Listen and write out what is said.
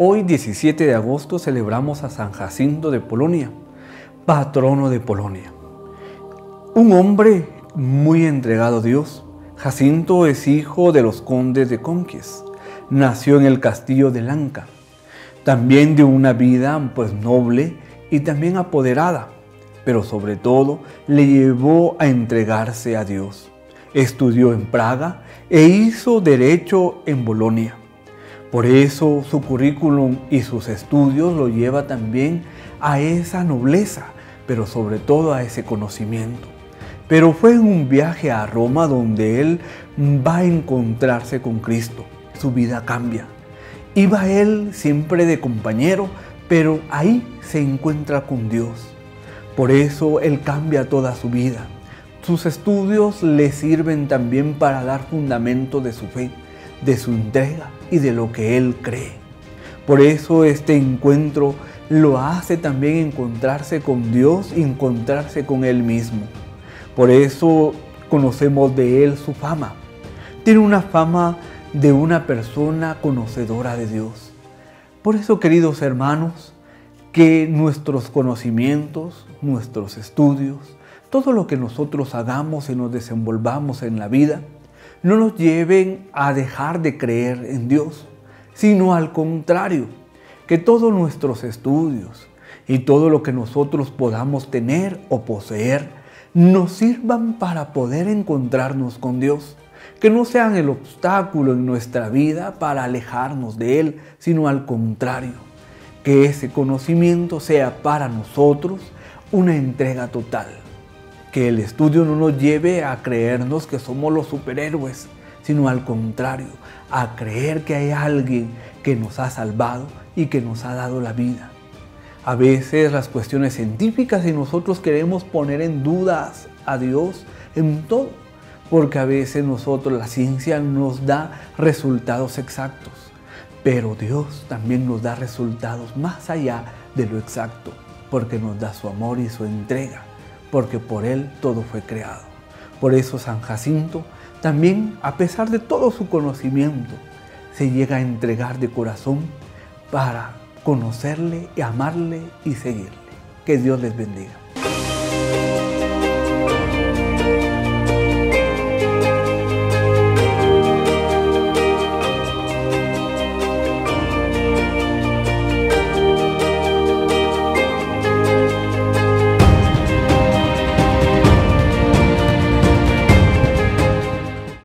Hoy, 17 de agosto, celebramos a San Jacinto de Polonia, patrono de Polonia. Un hombre muy entregado a Dios. Jacinto es hijo de los condes de Conques. Nació en el castillo de Lanka. También de una vida noble y también apoderada, pero sobre todo le llevó a entregarse a Dios. Estudió en Praga e hizo derecho en Bolonia. Por eso su currículum y sus estudios lo lleva también a esa nobleza, pero sobre todo a ese conocimiento. Pero fue en un viaje a Roma donde él va a encontrarse con Cristo. Su vida cambia. Iba él siempre de compañero, pero ahí se encuentra con Dios. Por eso él cambia toda su vida. Sus estudios le sirven también para dar fundamento de su fe, de su entrega y de lo que él cree. Por eso este encuentro lo hace también encontrarse con Dios y encontrarse con él mismo. Por eso conocemos de él su fama. Tiene una fama de una persona conocedora de Dios. Por eso, queridos hermanos, que nuestros conocimientos, nuestros estudios, todo lo que nosotros hagamos y nos desenvolvamos en la vida, no nos lleven a dejar de creer en Dios, sino al contrario, que todos nuestros estudios y todo lo que nosotros podamos tener o poseer nos sirvan para poder encontrarnos con Dios, que no sean el obstáculo en nuestra vida para alejarnos de Él, sino al contrario, que ese conocimiento sea para nosotros una entrega total. Que el estudio no nos lleve a creernos que somos los superhéroes, sino al contrario, a creer que hay alguien que nos ha salvado y que nos ha dado la vida. A veces las cuestiones científicas y nosotros queremos poner en dudas a Dios en todo, porque a veces la ciencia nos da resultados exactos, pero Dios también nos da resultados más allá de lo exacto, porque nos da su amor y su entrega, porque por Él todo fue creado. Por eso San Jacinto también, a pesar de todo su conocimiento, se llega a entregar de corazón para conocerle, amarle y seguirle. Que Dios les bendiga.